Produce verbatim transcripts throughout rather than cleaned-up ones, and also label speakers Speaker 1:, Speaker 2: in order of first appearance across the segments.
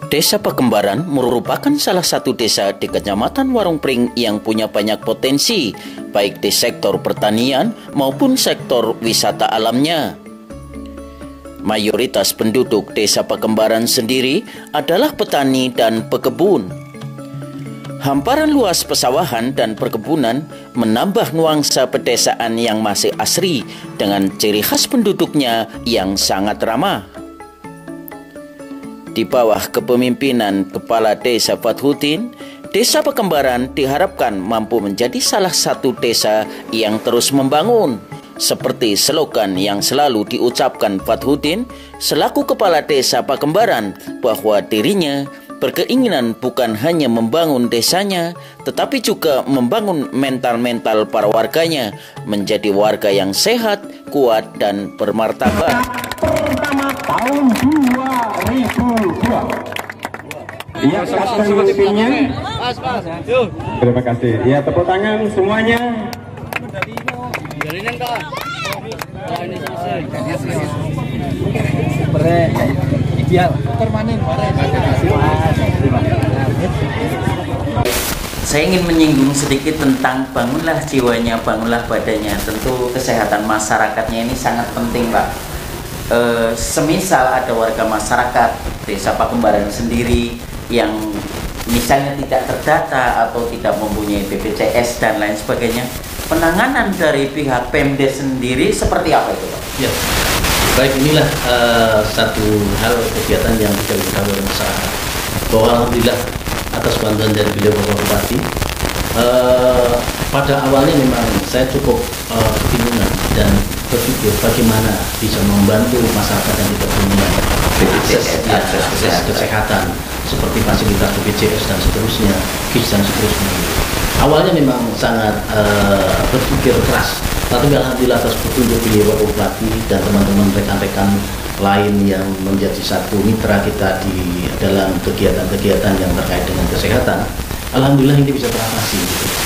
Speaker 1: Desa Pakembaran merupakan salah satu desa di Kecamatan Warungpring yang punya banyak potensi, baik di sektor pertanian maupun sektor wisata alamnya. Mayoritas penduduk Desa Pakembaran sendiri adalah petani dan pekebun. Hamparan luas pesawahan dan perkebunan menambah nuansa pedesaan yang masih asri dengan ciri khas penduduknya yang sangat ramah. Di bawah kepemimpinan Kepala Desa Fathuddin, Desa Pakembaran diharapkan mampu menjadi salah satu desa yang terus membangun. Seperti slogan yang selalu diucapkan Fathuddin selaku Kepala Desa Pakembaran, bahwa dirinya berkeinginan bukan hanya membangun desanya, tetapi juga membangun mental-mental para warganya menjadi warga yang sehat, kuat, dan bermartabat.
Speaker 2: Pertama tahun dua ribu dua. Iya, silakan pemimpinnya. Terima kasih. Ya, tepuk tangan semuanya.
Speaker 3: Ideal permanen.
Speaker 1: Saya ingin menyinggung sedikit tentang bangunlah jiwanya, bangunlah badannya. Tentu kesehatan masyarakatnya ini sangat penting, Pak. E, semisal ada warga masyarakat Desa Pakembaran sendiri yang misalnya tidak terdata atau tidak mempunyai B P J S dan lain sebagainya, penanganan dari pihak Pemdes sendiri seperti apa itu, Pak?
Speaker 3: Ya, baik, inilah uh, satu hal kegiatan yang tidak diketahui oleh masyarakat, bahwa alhamdulillah atas bantuan dari beliau Bapak Bupati, uh, pada awalnya memang saya cukup uh, kebingungan dan berpikir bagaimana bisa membantu masyarakat yang tidak punya akses, ya, akses kesehatan seperti fasilitas B P J S dan seterusnya, K I S dan seterusnya. Awalnya memang sangat uh, berpikir keras, tapi alhamdulillah atas petunjuk beliau Bapak Bupati dan teman-teman rekan-rekan lain yang menjadi satu mitra kita di dalam kegiatan-kegiatan yang terkait dengan kesehatan, alhamdulillah ini bisa teratasi.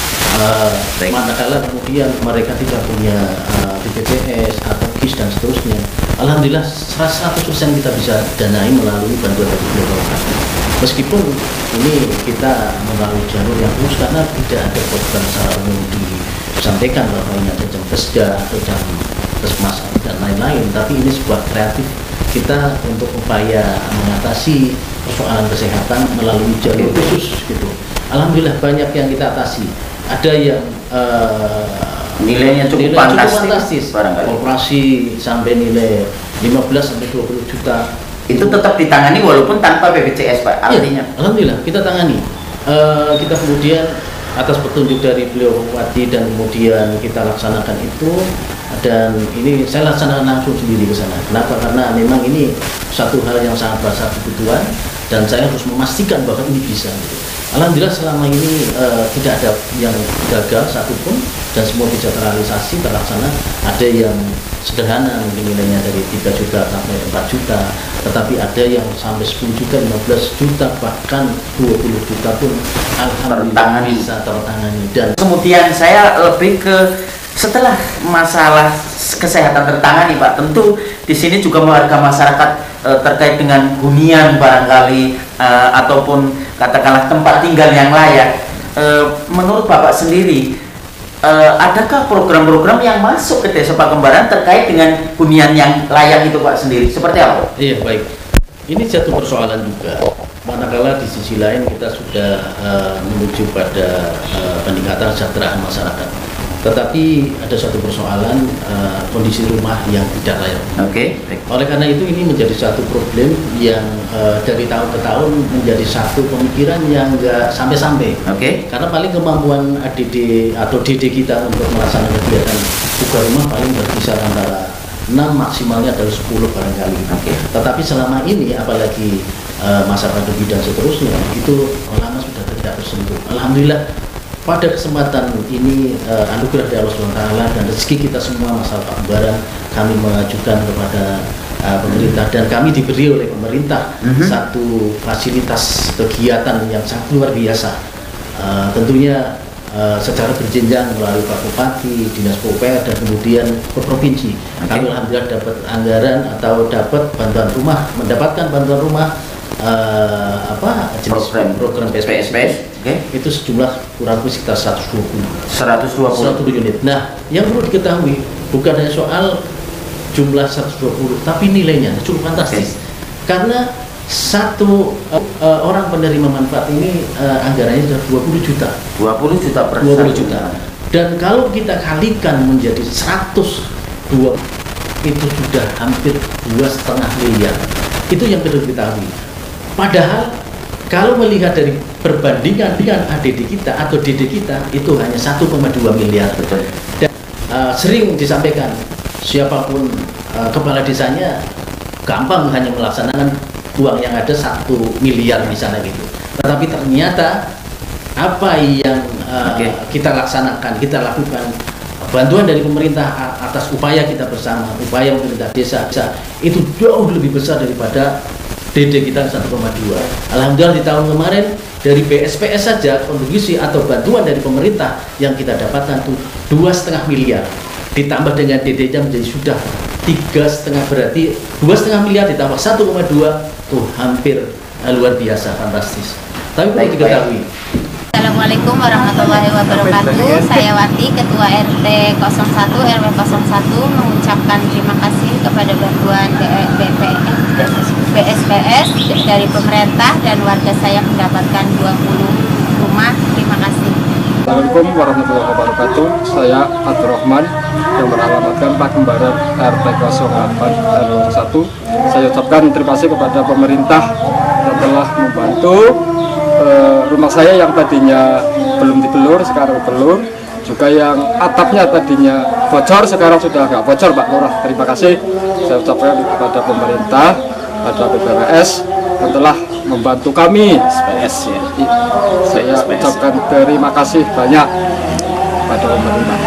Speaker 3: Uh, manakala kemudian mereka tidak punya uh, B P J S atau K I S dan seterusnya, alhamdulillah seratus persen kita bisa danai melalui bantuan dari beliau Bapak Bupati. Meskipun ini kita melalui jalur yang khusus karena tidak ada program secara umum disampaikan bahwa ini ada jam kerja atau jam kesmas dan lain-lain, tapi ini sebuah kreatif kita untuk upaya mengatasi persoalan kesehatan melalui jalur khusus gitu. Alhamdulillah banyak yang kita atasi. Ada yang uh,
Speaker 1: nilainya cukup
Speaker 3: nilai
Speaker 1: fantastis,
Speaker 3: cukup fantastis. Operasi sampai nilai lima belas sampai dua puluh juta.
Speaker 1: Itu tetap ditangani walaupun tanpa B P J S, Pak, artinya?
Speaker 3: Ya, alhamdulillah kita tangani. Uh, kita kemudian atas petunjuk dari beliau Bupati dan kemudian kita laksanakan itu, dan ini saya laksanakan langsung sendiri ke sana. Kenapa? Karena memang ini satu hal yang sangat besar kebutuhan dan saya harus memastikan bahwa ini bisa. Alhamdulillah selama ini uh, tidak ada yang gagal satupun dan semua bisa terrealisasi, terlaksana. Ada yang sederhana mungkin nilainya dari tiga juta sampai empat juta, tetapi ada yang sampai sepuluh juta, lima belas juta, bahkan dua puluh juta pun alhamdulillah bisa tertangani. Dan
Speaker 1: kemudian saya lebih ke setelah masalah kesehatan tertangani, Pak, tentu di sini juga warga masyarakat e, terkait dengan hunian barangkali e, ataupun katakanlah tempat tinggal yang layak. E, menurut Bapak sendiri, e, adakah program-program yang masuk ke Desa Pakembaran terkait dengan hunian yang layak itu, Pak, sendiri? Seperti apa?
Speaker 3: Iya, baik. Ini satu persoalan juga. Manakala di sisi lain kita sudah uh, menuju pada uh, peningkatan kesejahteraan masyarakat, tetapi ada satu persoalan uh, kondisi rumah yang tidak layak.
Speaker 1: Oke. Okay.
Speaker 3: Oleh karena itu ini menjadi satu problem yang uh, dari tahun ke tahun menjadi satu pemikiran yang enggak sampai-sampai.
Speaker 1: Oke. Okay.
Speaker 3: Karena paling kemampuan A D D atau D D kita untuk melaksanakan kegiatan buka rumah paling berkisar antara enam, maksimalnya adalah sepuluh barangkali.
Speaker 1: Okay.
Speaker 3: Tetapi selama ini apalagi uh, masa pandemi dan seterusnya itu lama sudah tidak tersentuh. Alhamdulillah pada kesempatan ini uh, anugerah dari Allah subhanahu wa taala dan rezeki kita semua masalah Pakembaran, kami mengajukan kepada uh, pemerintah dan kami diberi oleh pemerintah mm-hmm. satu fasilitas kegiatan yang sangat luar biasa. Uh, tentunya Uh, secara berjenjang melalui Pak Bupati, Dinas Pupr dan kemudian ke provinsi. Okay. Kami alhamdulillah dapat anggaran atau dapat bantuan rumah, mendapatkan bantuan rumah uh, apa jenis
Speaker 1: program
Speaker 3: program P S P S,
Speaker 1: okay.
Speaker 3: Itu sejumlah kurang lebih sekitar seratus dua puluh
Speaker 1: seratus dua puluh
Speaker 3: unit. Nah, yang perlu diketahui bukan hanya soal jumlah seratus dua puluh, tapi nilainya cukup fantastis. Okay. Karena satu uh, uh, orang penerima manfaat ini uh, anggarannya sudah dua puluh juta.
Speaker 1: dua puluh juta per
Speaker 3: dua puluh juta. Dan kalau kita kalikan menjadi seratus dua, itu sudah hampir dua setengah miliar. Itu yang perlu diketahui. Padahal kalau melihat dari perbandingan dengan A D D kita atau D D kita itu hanya satu koma dua miliar. Betul. Dan uh, sering disampaikan siapapun uh, kepala desanya gampang hanya melaksanakan uang yang ada satu miliar di sana gitu. Tetapi ternyata apa yang uh, okay. kita laksanakan, kita lakukan, bantuan dari pemerintah atas upaya kita bersama, upaya pemerintah desa, desa itu jauh lebih besar daripada D D kita satu koma dua. Alhamdulillah di tahun kemarin dari P S P S saja kontribusi atau bantuan dari pemerintah yang kita dapatkan itu dua setengah miliar. Ditambah dengan D D-nya menjadi sudah tiga setengah, berarti dua setengah miliar ditambah satu koma dua tuh hampir uh, luar biasa fantastis. Tapi perlu diketahui.
Speaker 4: Assalamualaikum warahmatullahi wabarakatuh. Saya Wati, Ketua R T nol satu R W nol satu, mengucapkan terima kasih kepada bantuan B S P S dari pemerintah dan warga saya mendapatkan dua puluh rumah. Terima kasih.
Speaker 5: Assalamualaikum warahmatullahi wabarakatuh. Saya Abdurrahman yang beralamatkan Pakembaran R T nol delapan R W satu. Saya ucapkan terima kasih kepada pemerintah yang telah membantu uh, rumah saya yang tadinya belum dibelur, sekarang belur. Juga yang atapnya tadinya bocor, sekarang sudah nggak bocor, Pak Lurah. Terima kasih saya ucapkan kepada pemerintah, pada B P W S yang telah membantu kami.
Speaker 1: S P S ya.
Speaker 5: Saya ucapkan terima kasih banyak pada pemerintah.